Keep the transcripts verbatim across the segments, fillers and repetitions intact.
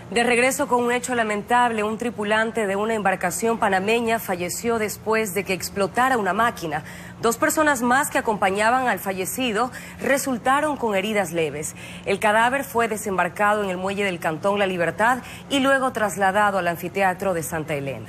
De regreso con un hecho lamentable, un tripulante de una embarcación panameña falleció después de que explotara una máquina. Dos personas más que acompañaban al fallecido resultaron con heridas leves. El cadáver fue desembarcado en el muelle del Cantón La Libertad y luego trasladado al anfiteatro de Santa Elena.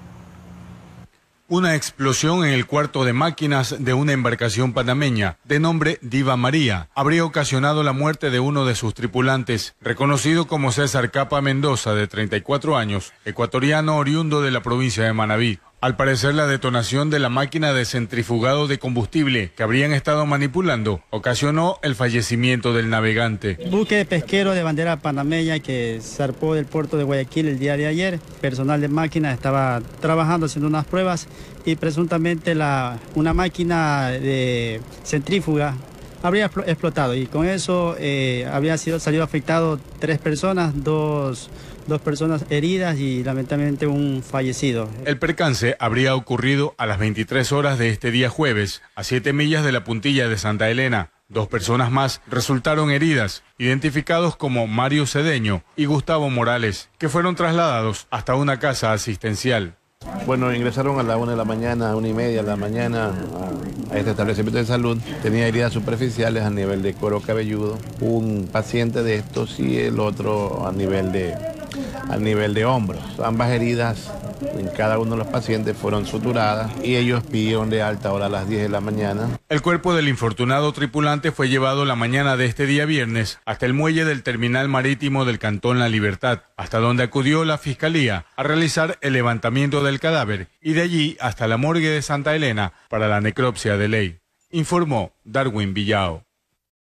Una explosión en el cuarto de máquinas de una embarcación panameña de nombre Diva María habría ocasionado la muerte de uno de sus tripulantes, reconocido como César Capa Mendoza, de treinta y cuatro años, ecuatoriano oriundo de la provincia de Manabí. Al parecer, la detonación de la máquina de centrifugado de combustible que habrían estado manipulando ocasionó el fallecimiento del navegante. Buque pesquero de bandera panameña que zarpó del puerto de Guayaquil el día de ayer. Personal de máquina estaba trabajando haciendo unas pruebas y presuntamente la, una máquina de centrífuga habría explotado y con eso eh, habría sido salido afectado tres personas, dos, dos personas heridas y lamentablemente un fallecido. El percance habría ocurrido a las veintitrés horas de este día jueves, a siete millas de la puntilla de Santa Elena. Dos personas más resultaron heridas, identificados como Mario Cedeño y Gustavo Morales, que fueron trasladados hasta una casa asistencial. Bueno, ingresaron a la una de la mañana, a una y media de la mañana a, a este establecimiento de salud. Tenía heridas superficiales a nivel de cuero cabelludo, un paciente de estos y el otro a nivel de, a nivel de hombros. Ambas heridas en cada uno de los pacientes fueron suturadas y ellos pidieron de alta ahora a las diez de la mañana. El cuerpo del infortunado tripulante fue llevado la mañana de este día viernes hasta el muelle del terminal marítimo del Cantón La Libertad, hasta donde acudió la Fiscalía a realizar el levantamiento del cadáver y de allí hasta la morgue de Santa Elena para la necropsia de ley, informó Darwin Villao.